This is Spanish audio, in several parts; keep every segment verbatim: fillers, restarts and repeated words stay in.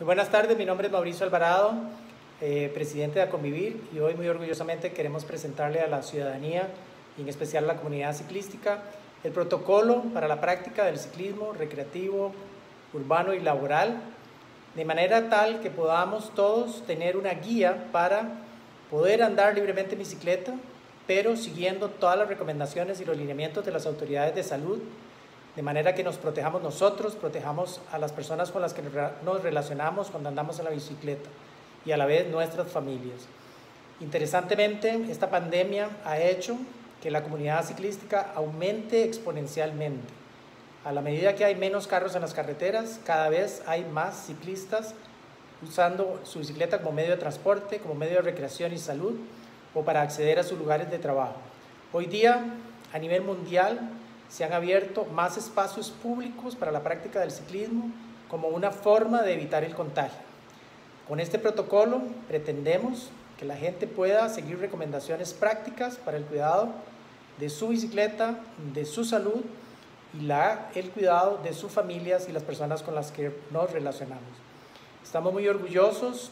Muy buenas tardes, mi nombre es Mauricio Alvarado, eh, presidente de Aconvivir, y hoy muy orgullosamente queremos presentarle a la ciudadanía y en especial a la comunidad ciclística el protocolo para la práctica del ciclismo recreativo, urbano y laboral, de manera tal que podamos todos tener una guía para poder andar libremente en bicicleta, pero siguiendo todas las recomendaciones y los lineamientos de las autoridades de salud, de manera que nos protejamos nosotros, protejamos a las personas con las que nos relacionamos cuando andamos en la bicicleta y a la vez nuestras familias. Interesantemente, esta pandemia ha hecho que la comunidad ciclística aumente exponencialmente. A la medida que hay menos carros en las carreteras, cada vez hay más ciclistas usando su bicicleta como medio de transporte, como medio de recreación y salud o para acceder a sus lugares de trabajo. Hoy día, a nivel mundial, se han abierto más espacios públicos para la práctica del ciclismo como una forma de evitar el contagio. Con este protocolo pretendemos que la gente pueda seguir recomendaciones prácticas para el cuidado de su bicicleta, de su salud y la, el cuidado de sus familias y las personas con las que nos relacionamos. Estamos muy orgullosos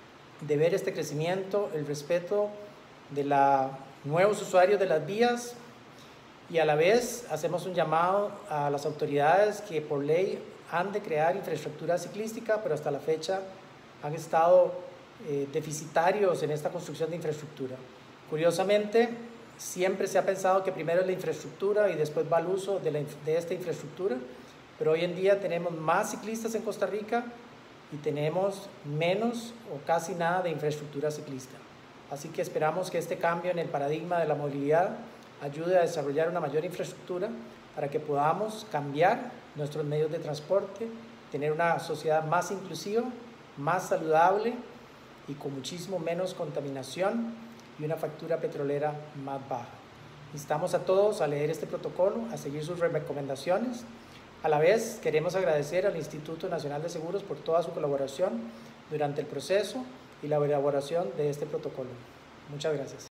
de ver este crecimiento, el respeto de los nuevos usuarios de las vías, y a la vez hacemos un llamado a las autoridades que por ley han de crear infraestructura ciclística, pero hasta la fecha han estado eh, deficitarios en esta construcción de infraestructura. Curiosamente, siempre se ha pensado que primero es la infraestructura y después va el uso de, la, de esta infraestructura, pero hoy en día tenemos más ciclistas en Costa Rica y tenemos menos o casi nada de infraestructura ciclista. Así que esperamos que este cambio en el paradigma de la movilidad ayude a desarrollar una mayor infraestructura para que podamos cambiar nuestros medios de transporte, tener una sociedad más inclusiva, más saludable y con muchísimo menos contaminación y una factura petrolera más baja. Instamos a todos a leer este protocolo, a seguir sus recomendaciones. A la vez, queremos agradecer al Instituto Nacional de Seguros por toda su colaboración durante el proceso y la elaboración de este protocolo. Muchas gracias.